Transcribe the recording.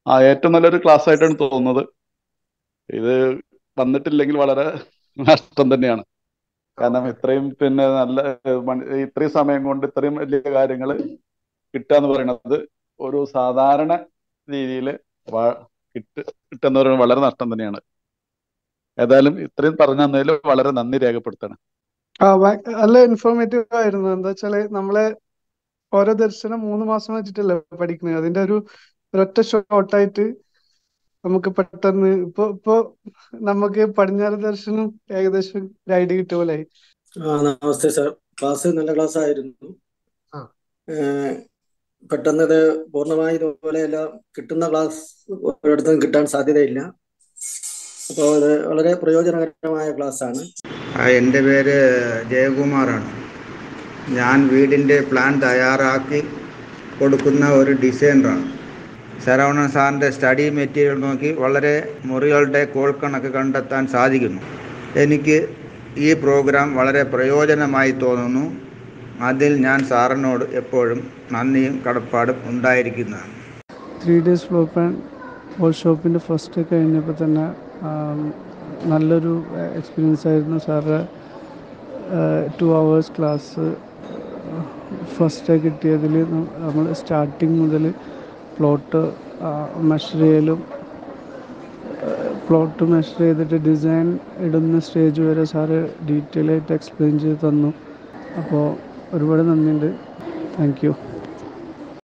ഏറ്റവും നല്ലൊരു ക്ലാസ് ആയിട്ടാണ് തോന്നുന്നത്. ഇത് വന്നിട്ടില്ലെങ്കിൽ വളരെ നഷ്ടം തന്നെയാണ്. കാരണം ഇത്രയും പിന്നെ നല്ല ഇത്രയും സമയം കൊണ്ട് ഇത്രയും വലിയ കാര്യങ്ങൾ കിട്ടുക എന്ന് പറയുന്നത് ഒരു സാധാരണ രീതിയിൽ കിട്ടുന്ന പറയുന്നത് വളരെ നഷ്ടം തന്നെയാണ്. ഏതായാലും ഇത്രയും പറഞ്ഞു തന്നതിൽ വളരെ നന്ദി രേഖപ്പെടുത്തണം. നല്ല ഇൻഫോർമേറ്റീവ് ആയിരുന്നു. എന്താ വെച്ചാല് നമ്മളെ ഓരോ ദർശനം 3 മാസം വെച്ചിട്ടല്ലേ പഠിക്കുന്നത്. അതിന്റെ ഒരൊറ്റ ഷോർട്ടായിട്ട് നമുക്ക് പെട്ടെന്ന് ഇപ്പൊ നമുക്ക് പടിഞ്ഞാറ് ദർശനം ഏകദേശം ഒരു ഐഡിയ കിട്ടിയ പോലെ ആയി. നമസ്തേ സാർ. ക്ലാസ് നല്ല ക്ലാസ് ആയിരുന്നു. പെട്ടെന്ന് ഇത് പൂർണ്ണമായി ഇതുപോലെ എല്ലാം കിട്ടുന്ന ക്ലാസ് ഒരിടത്തും കിട്ടാൻ സാധ്യതയില്ല. അപ്പോൾ ഇത് വളരെ പ്രയോജനകരമായ ക്ലാസ്സാണ്. എൻ്റെ പേര് ജയകുമാറാണ്. ഞാൻ വീടിൻ്റെ പ്ലാൻ തയ്യാറാക്കി കൊടുക്കുന്ന ഒരു ഡിസൈനറാണ്. ശരവണൻ സാറിൻ്റെ സ്റ്റഡി മെറ്റീരിയൽ നോക്കി വളരെ മുറികളുടെ കോൾക്കണക്ക് കണ്ടെത്താൻ സാധിക്കുന്നു. എനിക്ക് ഈ പ്രോഗ്രാം വളരെ പ്രയോജനമായി തോന്നുന്നു. അതിൽ ഞാൻ സാറിനോട് എപ്പോഴും നന്ദിയും കടപ്പാടും ഉണ്ടായിരിക്കുന്നതാണ്. 3 days ഫ്ലോർ പ്ലാൻ വർക്ക്ഷോപ്പിൻ്റെ ഫസ്റ്റ് കഴിഞ്ഞപ്പോൾ തന്നെ നല്ലൊരു എക്സ്പീരിയൻസ് ആയിരുന്നു. സാറ് 2 hours ക്ലാസ് ഫസ്റ്റ് കിട്ടിയതിൽ നമ്മൾ സ്റ്റാർട്ടിങ് മുതൽ പ്ലോട്ട് മെഷർ ചെയ്തിട്ട് ഡിസൈൻ ഇടുന്ന സ്റ്റേജ് വരെ സാറ് ഡീറ്റെയിൽ ആയിട്ട് എക്സ്പ്ലെയിൻ ചെയ്ത് തന്നു. അപ്പോൾ ഒരുപാട് നന്ദിയുണ്ട്. Thank U.